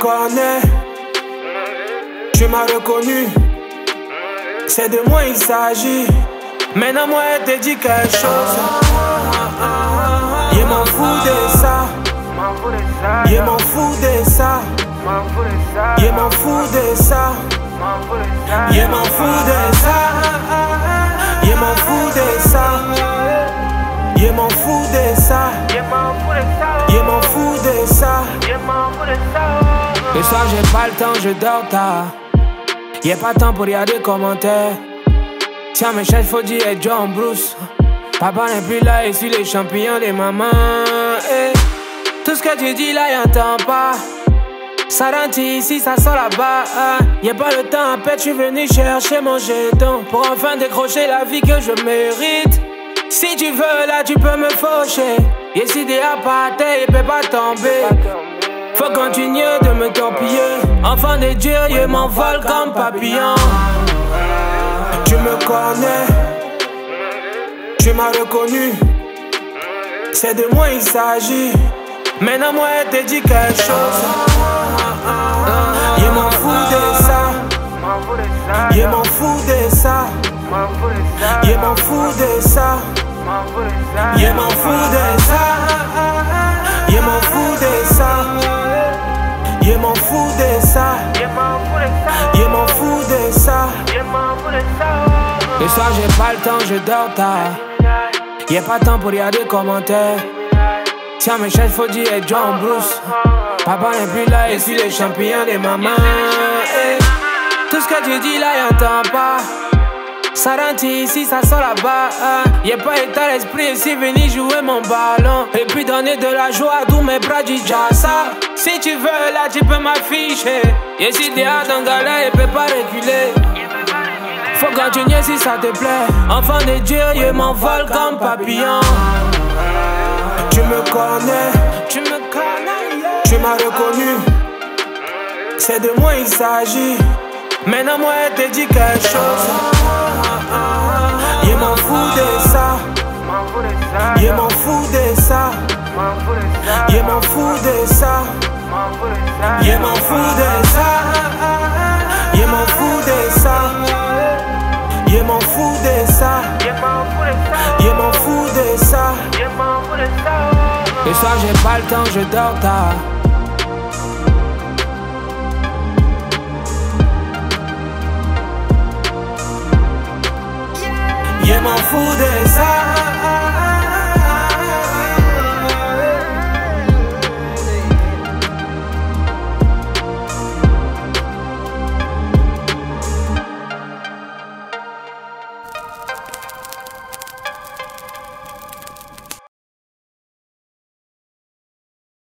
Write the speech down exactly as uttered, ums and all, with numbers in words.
connais, tu m'as reconnu, c'est de moi il s'agit. Maintenant moi elle te dit quelque chose. Je m'en fous de ça. Je m'en fous de ça. Je m'en fous de ça. Je m'en fous de ça. Je m'en fous de ça. Je m'en fous de ça. Je m'en fous de ça. Le soir j'ai pas le temps, je dors tard. Y'a pas temps pour regarder commentaires. Tiens mes chefs faut dire John Bruce. Papa n'est plus là et suit les champignons de maman. Hey. Tout ce que tu dis là y'entend pas. Ça rentre ici, ça sort là-bas. Y'a pas le temps, après je suis venu chercher mon jeton pour enfin décrocher la vie que je mérite. Si tu veux là tu peux me faucher. Y'a si des apartés, il peut pas tomber. Faut continuer de me torpiller. Enfant de Dieu, je m'envole comme papillon. Tu me connais, tu m'as reconnu, c'est de moi il s'agit. Maintenant moi elle te dit quelque chose. Je m'en fous de ça. Je m'en fous de ça. Je m'en fous de ça. Je m'en fous de ça. Je m'en fous de ça. Je m'en fous de ça. Je m'en fous de ça. Le soir j'ai pas le temps, je dors tard. Y'a pas de temps pour regarder commentaires. Tiens mes chefs faut dire John Bruce. Papa n'est plus là et suit les champignons de maman. Hey. Tout ce que tu dis là y'entend pas. Ça rentre ici, ça sort là-bas. Y'a pas état d'esprit ici, venir jouer mon ballon. Et puis donner de la joie à tous mes bras du jazza. Si tu veux là tu peux m'afficher. Y'a si t'es hard en galère, il peut pas reculer. Faut continuer si ça te plaît. Enfant de Dieu, je m'envole comme papillon. Tu me connais, tu me connais, tu m'as reconnu, c'est de moi il s'agit. Maintenant moi elle te dit quelque chose. Je m'en fous de ça. Je m'en fous de ça. Je m'en fous de ça. Je m'en fous de ça. Je m'en fous de ça. Je m'en fous de ça. Je m'en fous de ça. Le soir j'ai pas le temps, je dors tard.